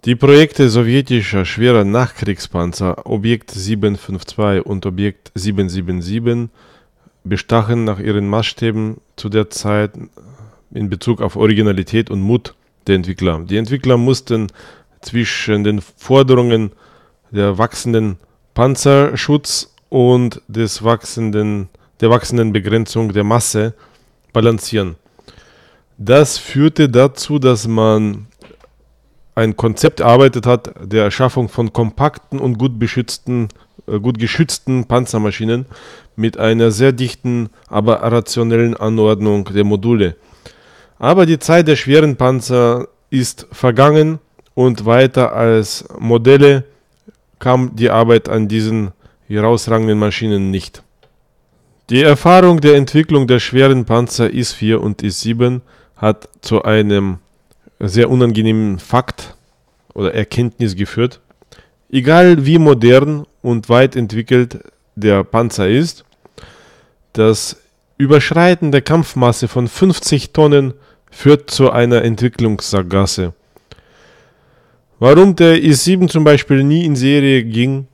Die Projekte sowjetischer schwerer Nachkriegspanzer Objekt 752 und Objekt 777 bestachen nach ihren Maßstäben zu der Zeit in Bezug auf Originalität und Mut der Entwickler. Die Entwickler mussten zwischen den Forderungen der wachsenden Panzerschutz und der wachsenden Begrenzung der Masse balancieren. Das führte dazu, dass man ein Konzept erarbeitet hat der Erschaffung von kompakten und gut geschützten Panzermaschinen mit einer sehr dichten, aber rationellen Anordnung der Module. Aber die Zeit der schweren Panzer ist vergangen und weiter als Modelle kam die Arbeit an diesen herausragenden Maschinen nicht. Die Erfahrung der Entwicklung der schweren Panzer IS-4 und IS-7 hat zu einem sehr unangenehmen Fakt oder Erkenntnis geführt. Egal wie modern und weit entwickelt der Panzer ist, das Überschreiten der Kampfmasse von 50 Tonnen führt zu einer Entwicklungssackgasse. Warum der IS-7 zum Beispiel nie in Serie ging,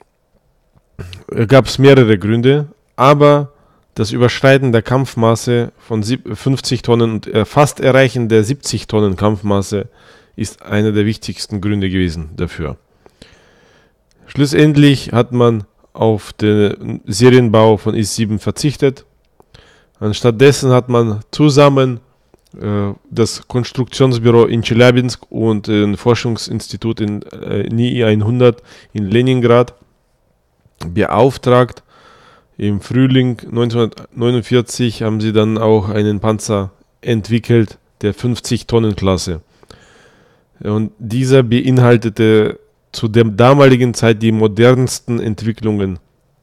gab es mehrere Gründe, aber das Überschreiten der Kampfmasse von 50 Tonnen und fast Erreichen der 70 Tonnen Kampfmasse ist einer der wichtigsten Gründe gewesen dafür. Schlussendlich hat man auf den Serienbau von IS-7 verzichtet. Anstattdessen hat man zusammen das Konstruktionsbüro in Tscheljabinsk und ein Forschungsinstitut in NII 100 in Leningrad beauftragt. Im Frühling 1949 haben sie dann auch einen Panzer entwickelt, der 50-Tonnen-Klasse. Und dieser beinhaltete zu der damaligen Zeit die modernsten Entwicklungen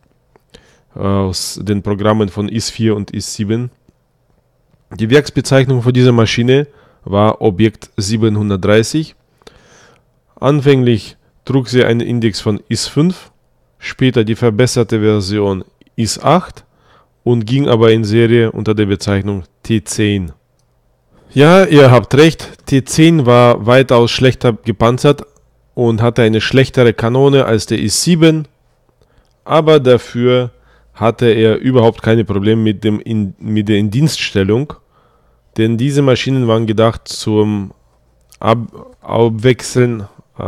aus den Programmen von IS-4 und IS-7. Die Werksbezeichnung für diese Maschine war Objekt 730. Anfänglich trug sie einen Index von IS-5, später die verbesserte Version IS-8 und ging aber in Serie unter der Bezeichnung T10. Ja, ihr habt recht, T10 war weitaus schlechter gepanzert und hatte eine schlechtere Kanone als der IS-7, aber dafür hatte er überhaupt keine Probleme mit der Indienststellung, denn diese Maschinen waren gedacht zum Ablösen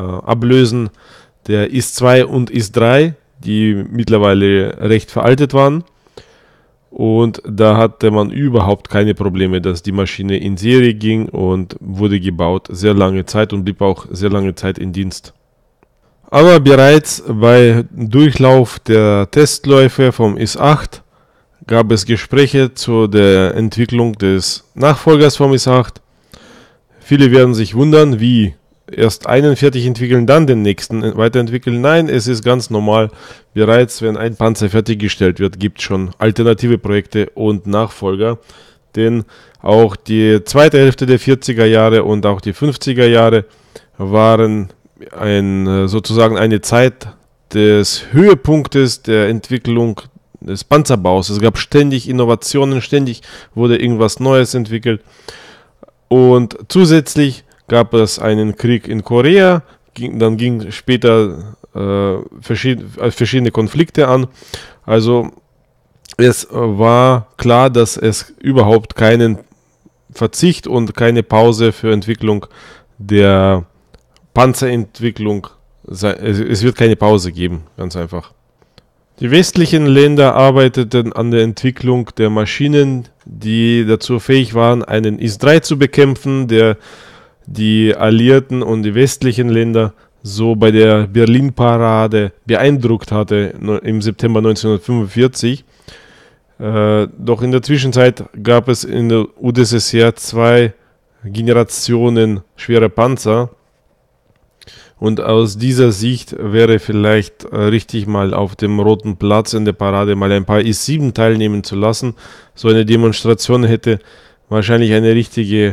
der IS-2 und IS-3, die mittlerweile recht veraltet waren. Und da hatte man überhaupt keine Probleme, dass die Maschine in Serie ging und wurde gebaut sehr lange Zeit und blieb auch sehr lange Zeit in Dienst. Aber bereits bei Durchlauf der Testläufe vom IS-8 gab es Gespräche zu der Entwicklung des Nachfolgers vom IS-8. Viele werden sich wundern, wie erst einen fertig entwickeln, dann den nächsten weiterentwickeln. Nein, es ist ganz normal. Bereits wenn ein Panzer fertiggestellt wird, gibt es schon alternative Projekte und Nachfolger. Denn auch die zweite Hälfte der 40er Jahre und auch die 50er Jahre waren sozusagen eine Zeit des Höhepunktes der Entwicklung des Panzerbaus. Es gab ständig Innovationen, ständig wurde irgendwas Neues entwickelt. Und zusätzlich gab es einen Krieg in Korea, dann ging später verschiedene Konflikte an. Also es war klar, dass es überhaupt keinen Verzicht und keine Pause für Entwicklung der Panzerentwicklung, es wird keine Pause geben, ganz einfach. Die westlichen Länder arbeiteten an der Entwicklung der Maschinen, die dazu fähig waren, einen IS-3 zu bekämpfen, der die Alliierten und die westlichen Länder so bei der Berlin-Parade beeindruckt hatte im September 1945. Doch in der Zwischenzeit gab es in der UdSSR 2 Generationen schwerer Panzer. Und aus dieser Sicht wäre vielleicht richtig, mal auf dem Roten Platz in der Parade mal ein paar IS-7 teilnehmen zu lassen. So eine Demonstration hätte wahrscheinlich eine richtige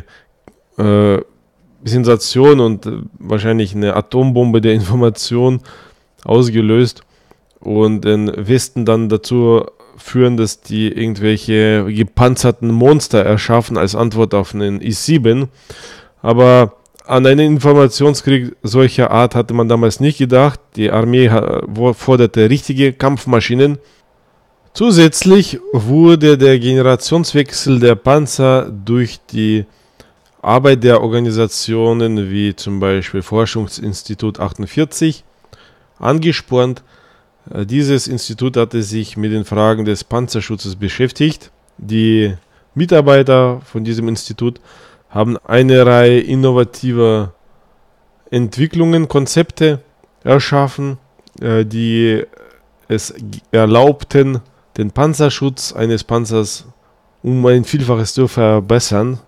Sensation und wahrscheinlich eine Atombombe der Information ausgelöst und den Westen dann dazu führen, dass die irgendwelche gepanzerten Monster erschaffen als Antwort auf einen IS-7. Aber An einen Informationskrieg solcher Art hatte man damals nicht gedacht. Die Armee forderte richtige Kampfmaschinen. Zusätzlich wurde der Generationswechsel der Panzer durch die Arbeit der Organisationen wie zum Beispiel Forschungsinstitut 48 angespornt. Dieses Institut hatte sich mit den Fragen des Panzerschutzes beschäftigt. Die Mitarbeiter von diesem Institut haben eine Reihe innovativer Entwicklungen, Konzepte erschaffen, die es erlaubten, den Panzerschutz eines Panzers um ein Vielfaches zu verbessern,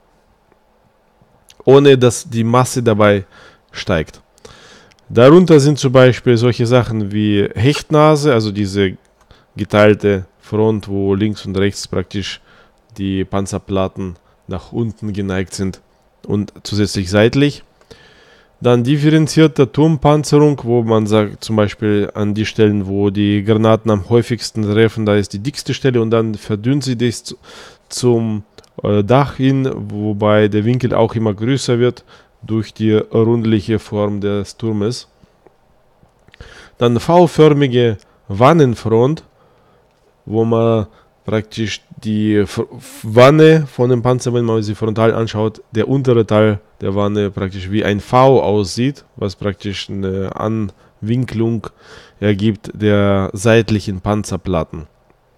ohne dass die Masse dabei steigt. Darunter sind zum Beispiel solche Sachen wie Hechtnase, also diese geteilte Front, wo links und rechts praktisch die Panzerplatten nach unten geneigt sind und zusätzlich seitlich. Dann differenzierte Turmpanzerung, wo man sagt, zum Beispiel an die Stellen, wo die Granaten am häufigsten treffen, da ist die dickste Stelle und dann verdünnt sie das zum Dach hin, wobei der Winkel auch immer größer wird durch die rundliche Form des Turmes. Dann V-förmige Wannenfront, wo man praktisch die Wanne von dem Panzer, wenn man sie frontal anschaut, der untere Teil der Wanne praktisch wie ein V aussieht, was praktisch eine Anwinklung ergibt der seitlichen Panzerplatten.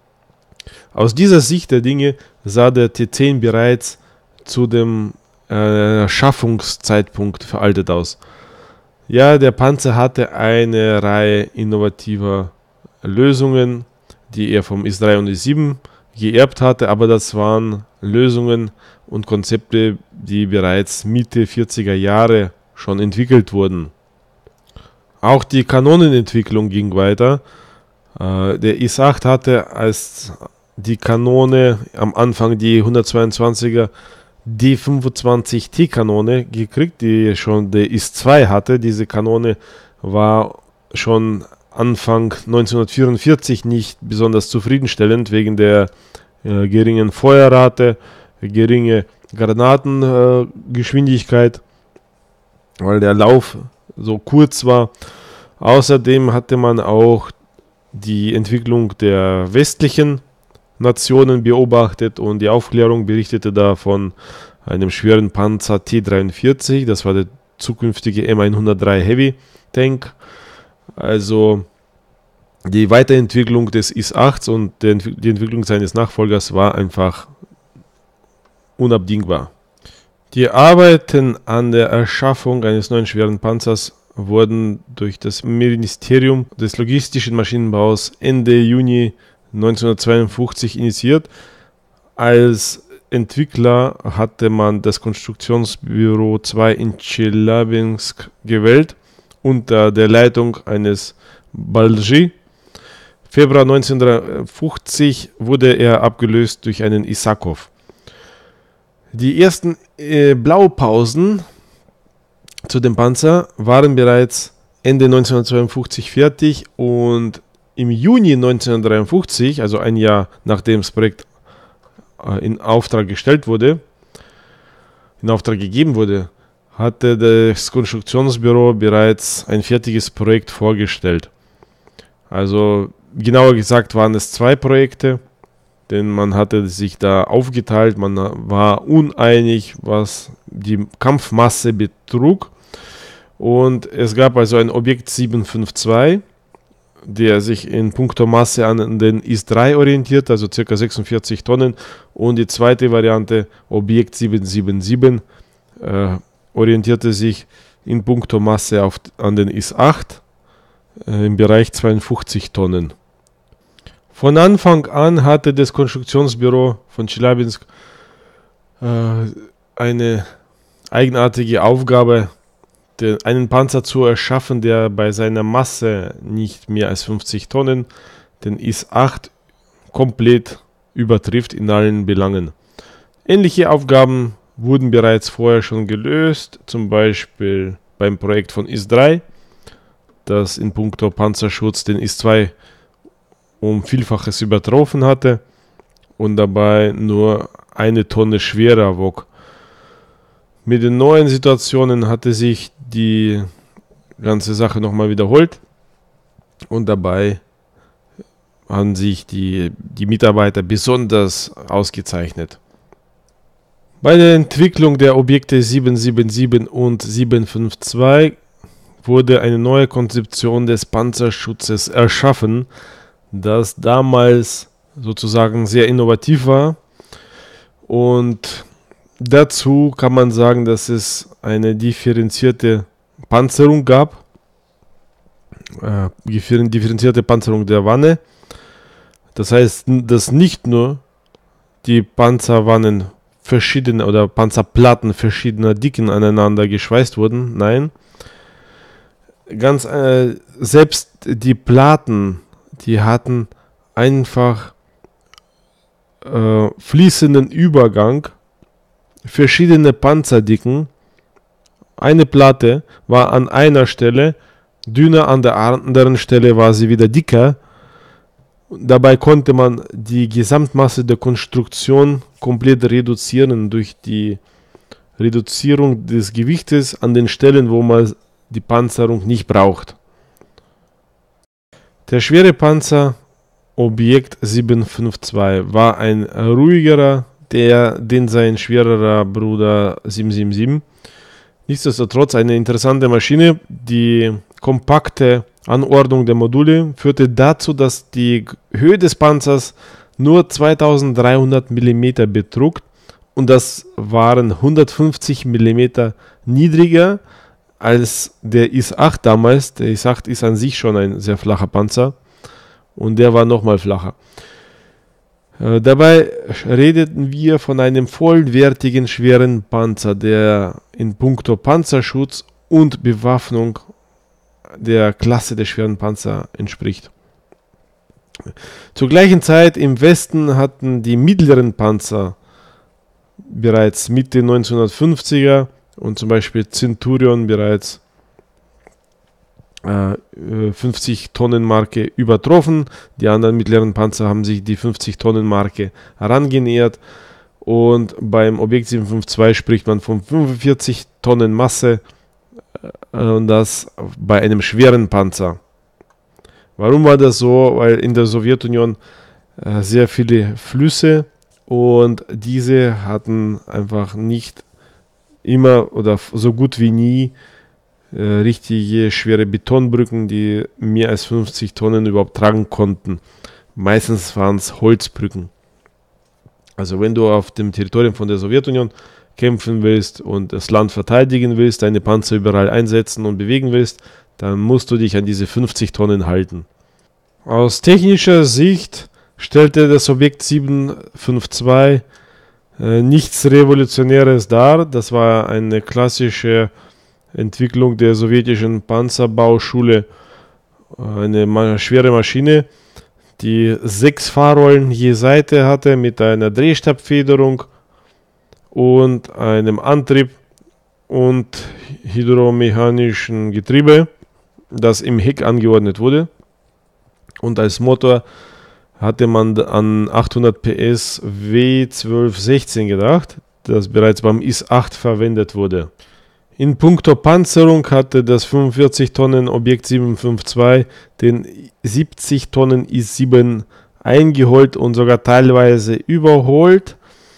Aus dieser Sicht der Dinge sah der T10 bereits zu dem Schaffungszeitpunkt veraltet aus. Ja, der Panzer hatte eine Reihe innovativer Lösungen, die er vom IS-3 und IS-7 geerbt hatte, aber das waren Lösungen und Konzepte, die bereits Mitte 40er Jahre schon entwickelt wurden. Auch die Kanonenentwicklung ging weiter. Der IS-8 hatte als die Kanone am Anfang die 122er D25T-Kanone gekriegt, die schon der IS-2 hatte. Diese Kanone war schon Anfang 1944 nicht besonders zufriedenstellend wegen der geringen Feuerrate, geringe Granatengeschwindigkeit, weil der Lauf so kurz war. Außerdem hatte man auch die Entwicklung der westlichen Nationen beobachtet und die Aufklärung berichtete da von einem schweren Panzer T-43, das war der zukünftige M103 Heavy Tank. Also die Weiterentwicklung des IS-8 und die Entwicklung seines Nachfolgers war einfach unabdingbar. Die Arbeiten an der Erschaffung eines neuen schweren Panzers wurden durch das Ministerium des Logistischen Maschinenbaus Ende Juni 1952 initiiert. Als Entwickler hatte man das Konstruktionsbüro 2 in Tscheljabinsk gewählt, unter der Leitung eines Balji. Februar 1950 wurde er abgelöst durch einen Isakov. Die ersten Blaupausen zu dem Panzer waren bereits Ende 1952 fertig und im Juni 1953, also ein Jahr nachdem das Projekt in Auftrag gegeben wurde, hatte das Konstruktionsbüro bereits ein fertiges Projekt vorgestellt. Also genauer gesagt waren es 2 Projekte, denn man hatte sich da aufgeteilt, man war uneinig, was die Kampfmasse betrug. Und es gab also ein Objekt 752, der sich in puncto Masse an den IS-3 orientiert, also ca. 46 Tonnen. Und die zweite Variante, Objekt 777, orientierte sich in puncto Masse an den IS-8 im Bereich 52 Tonnen. Von Anfang an hatte das Konstruktionsbüro von Tscheljabinsk eine eigenartige Aufgabe, einen Panzer zu erschaffen, der bei seiner Masse nicht mehr als 50 Tonnen den IS-8 komplett übertrifft in allen Belangen. Ähnliche Aufgaben wurden bereits vorher schon gelöst, zum Beispiel beim Projekt von IS-3, das in puncto Panzerschutz den IS-2 um Vielfaches übertroffen hatte und dabei nur 1 Tonne schwerer wog. Mit den neuen Situationen hatte sich die ganze Sache nochmal wiederholt und dabei haben sich die Mitarbeiter besonders ausgezeichnet. Bei der Entwicklung der Objekte 777 und 752 wurde eine neue Konzeption des Panzerschutzes erschaffen, das damals sozusagen sehr innovativ war. Und dazu kann man sagen, dass es eine differenzierte Panzerung gab, differenzierte Panzerung der Wanne. Das heißt, dass nicht nur die Panzerwannen verschiedene oder Panzerplatten verschiedener Dicken aneinander geschweißt wurden, nein, selbst die Platten, die hatten einfach fließenden Übergang, verschiedene Panzerdicken. Eine Platte war an einer Stelle dünner, an der anderen Stelle war sie wieder dicker. Dabei konnte man die Gesamtmasse der Konstruktion komplett reduzieren durch die Reduzierung des Gewichtes an den Stellen, wo man die Panzerung nicht braucht. Der schwere Panzer Objekt 752 war ein ruhigerer, den sein schwererer Bruder 777. Nichtsdestotrotz eine interessante Maschine. Die kompakte Anordnung der Module führte dazu, dass die Höhe des Panzers nur 2300 mm betrug und das waren 150 mm niedriger als der IS-8 damals. Der IS-8 ist an sich schon ein sehr flacher Panzer und der war nochmal flacher. Dabei redeten wir von einem vollwertigen schweren Panzer, der in puncto Panzerschutz und Bewaffnung der Klasse der schweren Panzer entspricht. Zur gleichen Zeit im Westen hatten die mittleren Panzer bereits Mitte 1950er und zum Beispiel Centurion bereits 50-Tonnen-Marke übertroffen. Die anderen mittleren Panzer haben sich die 50-Tonnen-Marke herangenähert und beim Objekt 752 spricht man von 45 Tonnen Masse und das bei einem schweren Panzer. Warum war das so? Weil in der Sowjetunion sehr viele Flüsse und diese hatten einfach nicht immer oder so gut wie nie richtige schwere Betonbrücken, die mehr als 50 Tonnen überhaupt tragen konnten. Meistens waren es Holzbrücken. Also wenn du auf dem Territorium von der Sowjetunion kämpfen willst und das Land verteidigen willst, deine Panzer überall einsetzen und bewegen willst, dann musst du dich an diese 50 Tonnen halten. Aus technischer Sicht stellte das Objekt 752 nichts Revolutionäres dar. Das war eine klassische Entwicklung der sowjetischen Panzerbauschule. Eine schwere Maschine, die 6 Fahrrollen je Seite hatte mit einer Drehstabfederung und einem Antrieb und hydromechanischen Getriebe, das im Heck angeordnet wurde. Und als Motor hatte man an 800 PS W1216 gedacht, das bereits beim IS-8 verwendet wurde. In puncto Panzerung hatte das 45 Tonnen Objekt 752 den 70 Tonnen IS-7 eingeholt und sogar teilweise überholt.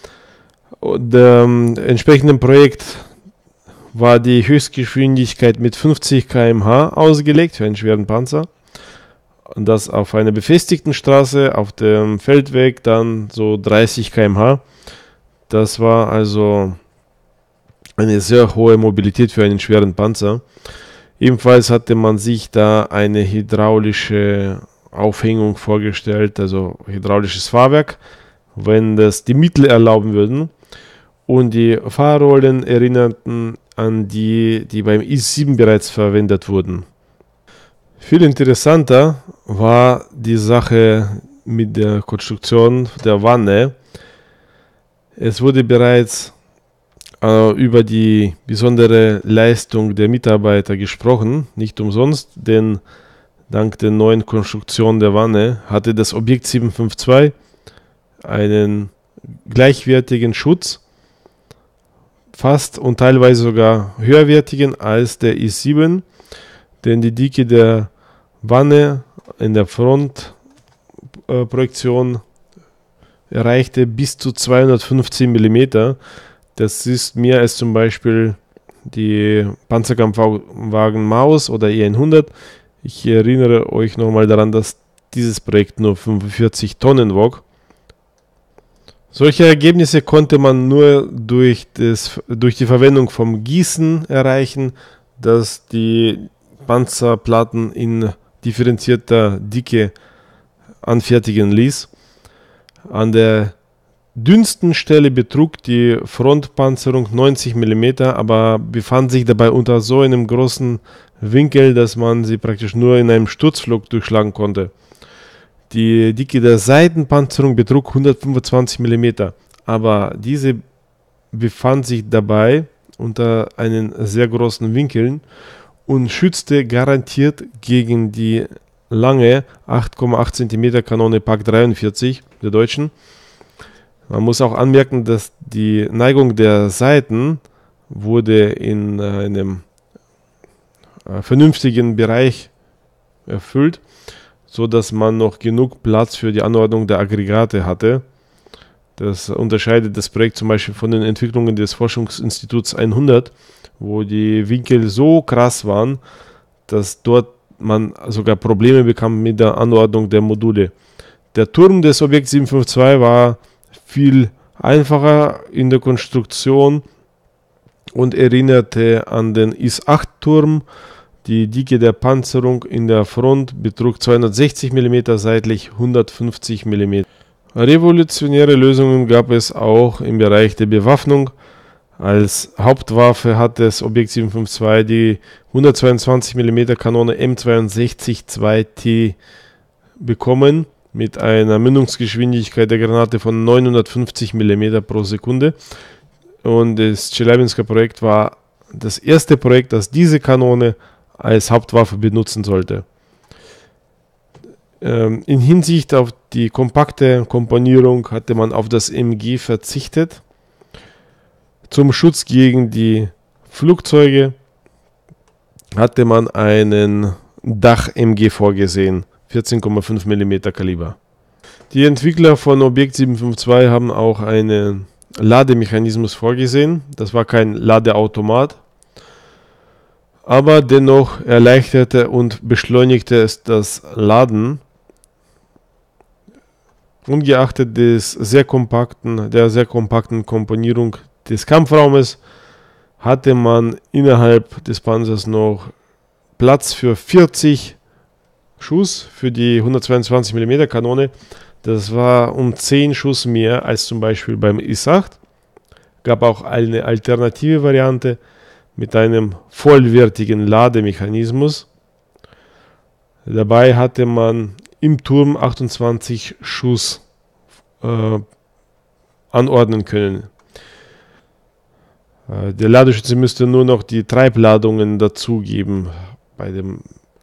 Dem entsprechenden Projekt war die Höchstgeschwindigkeit mit 50 km/h ausgelegt für einen schweren Panzer. Und das auf einer befestigten Straße, auf dem Feldweg dann so 30 km/h. Das war also eine sehr hohe Mobilität für einen schweren Panzer. Ebenfalls hatte man sich da eine hydraulische Aufhängung vorgestellt, also hydraulisches Fahrwerk, wenn das die Mittel erlauben würden. Und die Fahrrollen erinnerten an die beim IS-7 bereits verwendet wurden. Viel interessanter war die Sache mit der Konstruktion der Wanne. Es wurde bereits über die besondere Leistung der Mitarbeiter gesprochen, nicht umsonst, denn dank der neuen Konstruktion der Wanne hatte das Objekt 752 einen gleichwertigen Schutz fast und teilweise sogar höherwertigen als der I-7, denn die Dicke der Wanne in der Frontprojektion erreichte bis zu 215 mm. Das ist mehr als zum Beispiel die Panzerkampfwagen Maus oder E100. Ich erinnere euch nochmal daran, dass dieses Projekt nur 45 Tonnen wog. Solche Ergebnisse konnte man nur durch die Verwendung vom Gießen erreichen, dass die Panzerplatten in differenzierter Dicke anfertigen ließ. An der dünnsten Stelle betrug die Frontpanzerung 90 mm, aber befand sich dabei unter so einem großen Winkel, dass man sie praktisch nur in einem Sturzflug durchschlagen konnte. Die Dicke der Seitenpanzerung betrug 125 mm, aber diese befand sich dabei unter einen sehr großen Winkeln und schützte garantiert gegen die lange 8,8 cm Kanone Pak 43 der Deutschen. Man muss auch anmerken, dass die Neigung der Seiten wurde in einem vernünftigen Bereich erfüllt, so dass man noch genug Platz für die Anordnung der Aggregate hatte. Das unterscheidet das Projekt zum Beispiel von den Entwicklungen des Forschungsinstituts 100, wo die Winkel so krass waren, dass dort man sogar Probleme bekam mit der Anordnung der Module. Der Turm des Objekt 752 war viel einfacher in der Konstruktion und erinnerte an den IS-8-Turm. Die Dicke der Panzerung in der Front betrug 260 mm, seitlich 150 mm. Revolutionäre Lösungen gab es auch im Bereich der Bewaffnung. Als Hauptwaffe hat das Objekt 752 die 122 mm Kanone M62-2T bekommen, mit einer Mündungsgeschwindigkeit der Granate von 950 mm pro Sekunde. Und das Tscheljabinsker-Projekt war das erste Projekt, das diese Kanone als Hauptwaffe benutzen sollte. In Hinsicht auf die kompakte Komponierung hatte man auf das MG verzichtet. Zum Schutz gegen die Flugzeuge hatte man einen Dach-MG vorgesehen, 14,5 mm Kaliber. Die Entwickler von Objekt 752 haben auch einen Lademechanismus vorgesehen. Das war kein Ladeautomat, aber dennoch erleichterte und beschleunigte es das Laden. Ungeachtet der sehr kompakten Komponierung des Kampfraumes hatte man innerhalb des Panzers noch Platz für 40 Schuss für die 122 mm Kanone. Das war um 10 Schuss mehr als zum Beispiel beim IS-8. Gab auch eine alternative Variante mit einem vollwertigen Lademechanismus. Dabei hatte man im Turm 28 Schuss anordnen können. Der Ladeschütze müsste nur noch die Treibladungen dazugeben bei dem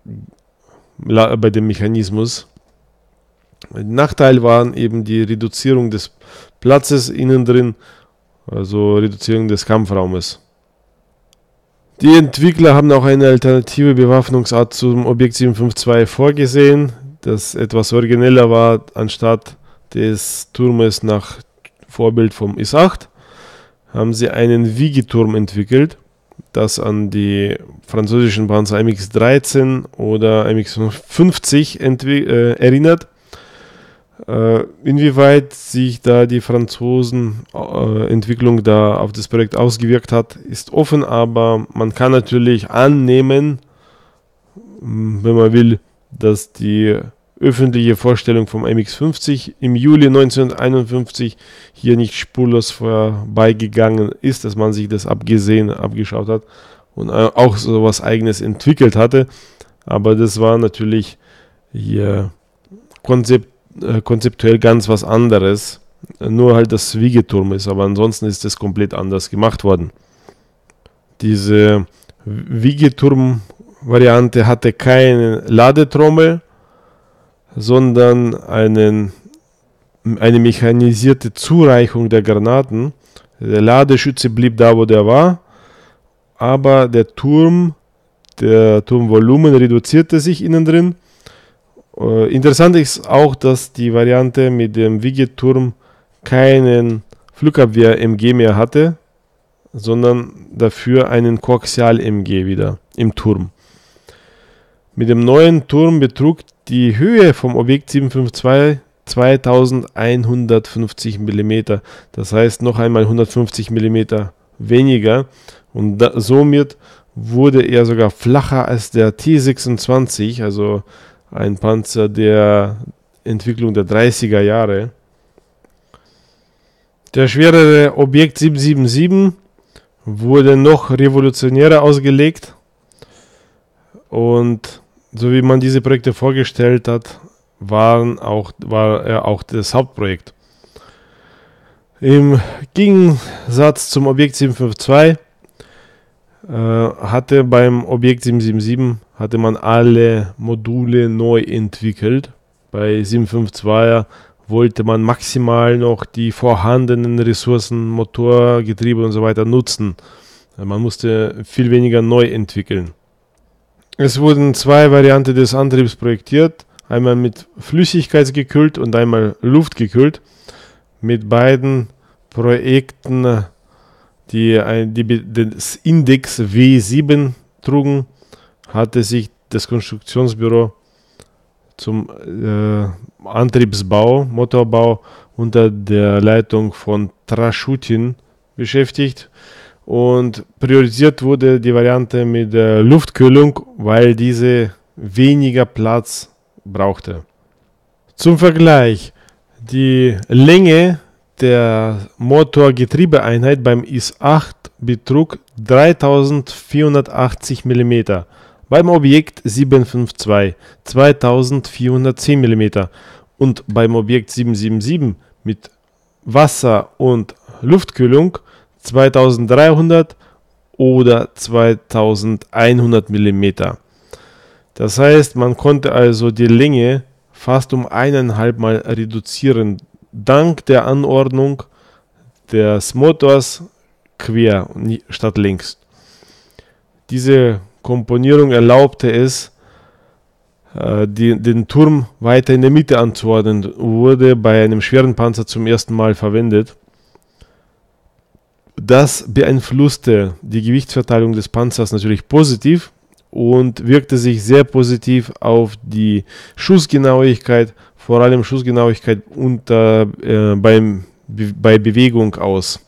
Mechanismus. Der Nachteil waren eben die Reduzierung des Platzes innen drin, also Reduzierung des Kampfraumes. Die Entwickler haben auch eine alternative Bewaffnungsart zum Objekt 752 vorgesehen, das etwas origineller war. Anstatt des Turmes nach Vorbild vom IS-8 haben sie einen Wiegeturm entwickelt, das an die französischen Panzer MX-13 oder MX-50 erinnert. Inwieweit sich da die Franzosen-Entwicklung da auf das Projekt ausgewirkt hat, ist offen, aber man kann natürlich annehmen, wenn man will, dass die öffentliche Vorstellung vom MX-50 im Juli 1951 hier nicht spurlos vorbeigegangen ist, dass man sich das abgeschaut hat und auch so was Eigenes entwickelt hatte. Aber das war natürlich hier konzeptuell ganz was anderes. Nur halt das Wiegeturm ist, aber ansonsten ist es komplett anders gemacht worden. Diese Wiegeturm-Variante hatte keine Ladetrommel, sondern eine mechanisierte Zureichung der Granaten. Der Ladeschütze blieb da, wo der war, aber der Turmvolumen reduzierte sich innen drin. Interessant ist auch, dass die Variante mit dem Wiegeturm keinen Flugabwehr-MG mehr hatte, sondern dafür einen Koaxial-MG wieder im Turm. Mit dem neuen Turm betrug die Höhe vom Objekt 752 2150 mm, das heißt noch einmal 150 mm weniger, und somit wurde er sogar flacher als der T26, also ein Panzer der Entwicklung der 30er Jahre. Der schwerere Objekt 777 wurde noch revolutionärer ausgelegt, und so wie man diese Projekte vorgestellt hat, war er auch das Hauptprojekt. Im Gegensatz zum Objekt 752 hatte beim Objekt 777 man alle Module neu entwickelt. Bei 752 wollte man maximal noch die vorhandenen Ressourcen, Motor, Getriebe und so weiter nutzen. Man musste viel weniger neu entwickeln. Es wurden zwei Varianten des Antriebs projektiert, einmal mit Flüssigkeitsgekühlt und einmal luftgekühlt. Mit beiden Projekten, die das Index W7 trugen, hatte sich das Konstruktionsbüro zum Antriebsbau, Motorbau unter der Leitung von Traschutin beschäftigt, und priorisiert wurde die Variante mit der Luftkühlung, weil diese weniger Platz brauchte. Zum Vergleich: die Länge der Motorgetriebeeinheit beim IS-8 betrug 3480 mm, beim Objekt 752 2410 mm und beim Objekt 777 mit Wasser- und Luftkühlung 2300 oder 2100 mm. Das heißt, man konnte also die Länge fast um 1,5 Mal reduzieren, dank der Anordnung des Motors quer statt links. Diese Komponierung erlaubte es, den Turm weiter in der Mitte anzuordnen, wurde bei einem schweren Panzer zum ersten Mal verwendet. Das beeinflusste die Gewichtsverteilung des Panzers natürlich positiv und wirkte sich sehr positiv auf die Schussgenauigkeit, vor allem Schussgenauigkeit bei Bewegung aus.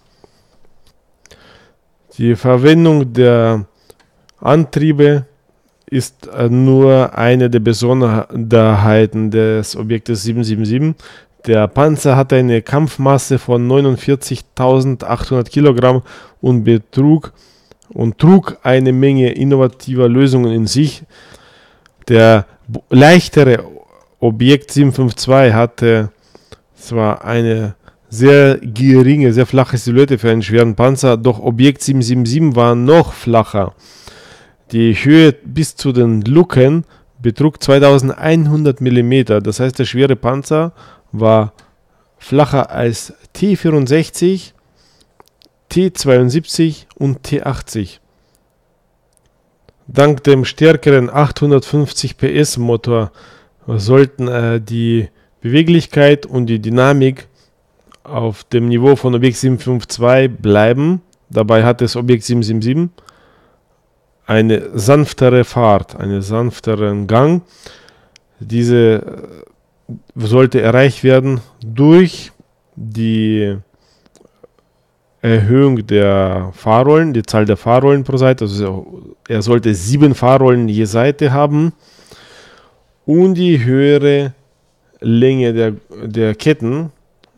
Die Verwendung der Antriebe ist nur eine der Besonderheiten des Objektes 777. Der Panzer hatte eine Kampfmasse von 49.800 Kilogramm und trug eine Menge innovativer Lösungen in sich. Der leichtere Objekt 752 hatte zwar eine sehr geringe, sehr flache Silhouette für einen schweren Panzer, doch Objekt 777 war noch flacher. Die Höhe bis zu den Luken betrug 2100 mm, das heißt, der schwere Panzer war flacher als T64, T72 und T80. Dank dem stärkeren 850 PS Motor sollten die Beweglichkeit und die Dynamik auf dem Niveau von Objekt 752 bleiben. Dabei hat das Objekt 777 eine sanftere Fahrt, einen sanfteren Gang. Diese sollte erreicht werden durch die Erhöhung der Fahrrollen, die Zahl der Fahrrollen pro Seite. Also er sollte 7 Fahrrollen je Seite haben und die höhere Länge der Ketten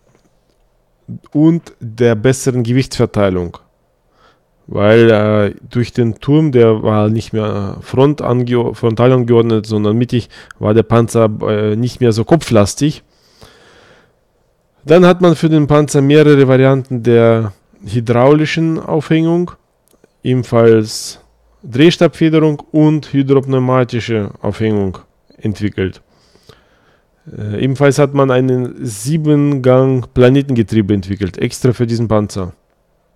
und der besseren Gewichtsverteilung. Weil durch den Turm, der war nicht mehr frontal angeordnet, sondern mittig, war der Panzer nicht mehr so kopflastig. Dann hat man für den Panzer mehrere Varianten der hydraulischen Aufhängung, ebenfalls Drehstabfederung und hydropneumatische Aufhängung entwickelt. Ebenfalls hat man einen 7-Gang Planetengetriebe entwickelt, extra für diesen Panzer.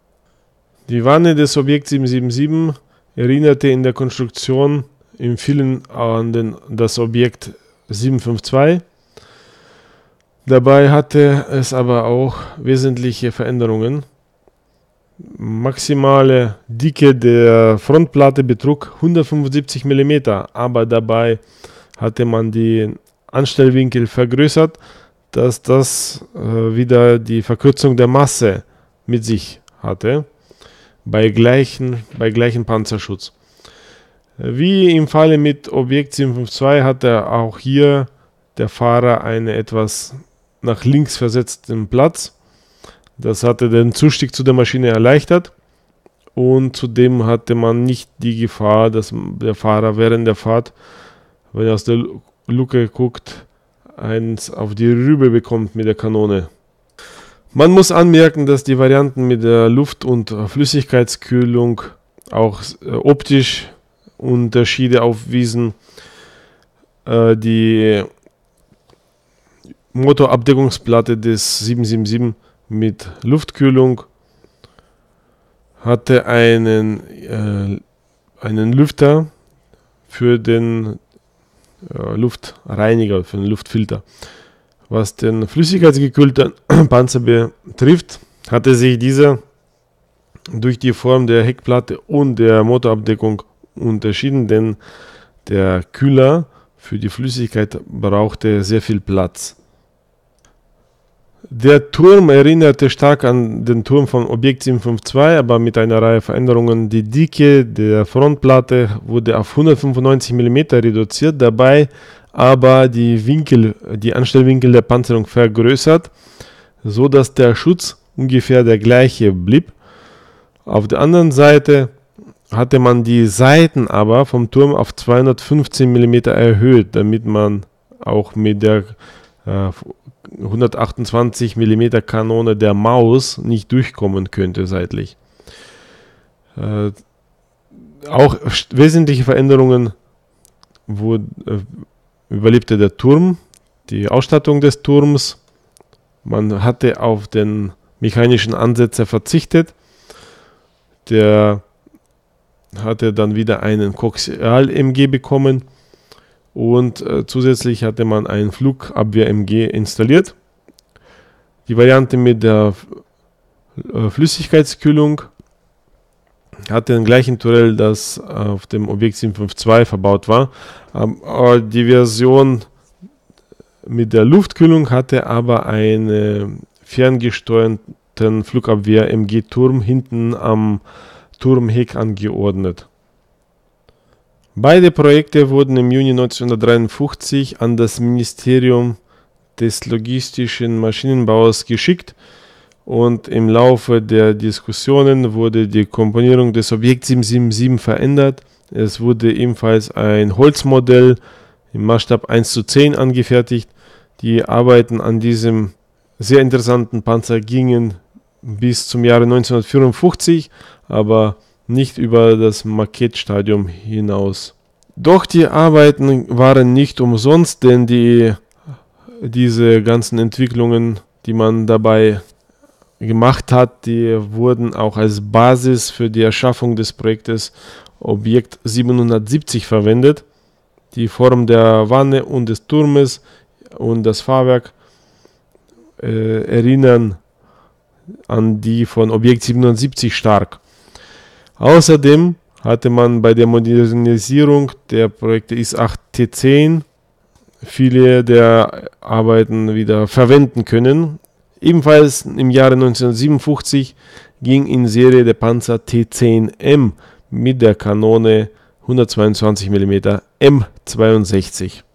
Die Wanne des Objekt 777 erinnerte in der Konstruktion im vielen an das Objekt 752. Dabei hatte es aber auch wesentliche Veränderungen. Maximale Dicke der Frontplatte betrug 175 mm, aber dabei hatte man den Anstellwinkel vergrößert, dass das wieder die Verkürzung der Masse mit sich hatte, bei gleichem Panzerschutz. Wie im Falle mit Objekt 752 hatte auch hier der Fahrer einen etwas nach links versetzten Platz. Das hatte den Zustieg zu der Maschine erleichtert und zudem hatte man nicht die Gefahr, dass der Fahrer während der Fahrt, wenn er aus der Luke guckt, eins auf die Rübe bekommt mit der Kanone. Man muss anmerken, dass die Varianten mit der Luft- und Flüssigkeitskühlung auch optisch Unterschiede aufwiesen. Die Motorabdeckungsplatte des 777 mit Luftkühlung hatte einen Lüfter für den Luftreiniger, für den Luftfilter. Was den flüssigkeitsgekühlten Panzer betrifft, hatte sich dieser durch die Form der Heckplatte und der Motorabdeckung unterschieden, denn der Kühler für die Flüssigkeit brauchte sehr viel Platz. Der Turm erinnerte stark an den Turm von Objekt 752, aber mit einer Reihe Veränderungen. Die Dicke der Frontplatte wurde auf 195 mm reduziert, dabei aber die Anstellwinkel der Panzerung vergrößert, so dass der Schutz ungefähr der gleiche blieb. Auf der anderen Seite hatte man die Seiten aber vom Turm auf 215 mm erhöht, damit man auch mit der 128 mm Kanone der Maus nicht durchkommen könnte seitlich. Auch wesentliche Veränderungen überlebte der Turm, die Ausstattung des Turms. Man hatte auf den mechanischen Ansetzer verzichtet. Der hatte dann wieder einen Koaxial-MG bekommen und zusätzlich hatte man einen Flugabwehr-MG installiert. Die Variante mit der Flüssigkeitskühlung hatte den gleichen Turell, das auf dem Objekt 752 verbaut war. Die Version mit der Luftkühlung hatte aber einen ferngesteuerten Flugabwehr-MG-Turm hinten am Turmheck angeordnet. Beide Projekte wurden im Juni 1953 an das Ministerium des Logistischen Maschinenbaus geschickt und im Laufe der Diskussionen wurde die Komponierung des Objekts 777 verändert. Es wurde ebenfalls ein Holzmodell im Maßstab 1:10 angefertigt. Die Arbeiten an diesem sehr interessanten Panzer gingen bis zum Jahre 1954, aber nicht über das Makettstadium hinaus. Doch die Arbeiten waren nicht umsonst, denn diese ganzen Entwicklungen, die man dabei gemacht hat, die wurden auch als Basis für die Erschaffung des Projektes Objekt 770 verwendet. Die Form der Wanne und des Turmes und das Fahrwerk erinnern an die von Objekt 770 stark. Außerdem hatte man bei der Modernisierung der Projekte IS-8 T10 viele der Arbeiten wieder verwenden können. Ebenfalls im Jahre 1957 ging in Serie der Panzer T10M mit der Kanone 122 mm M62.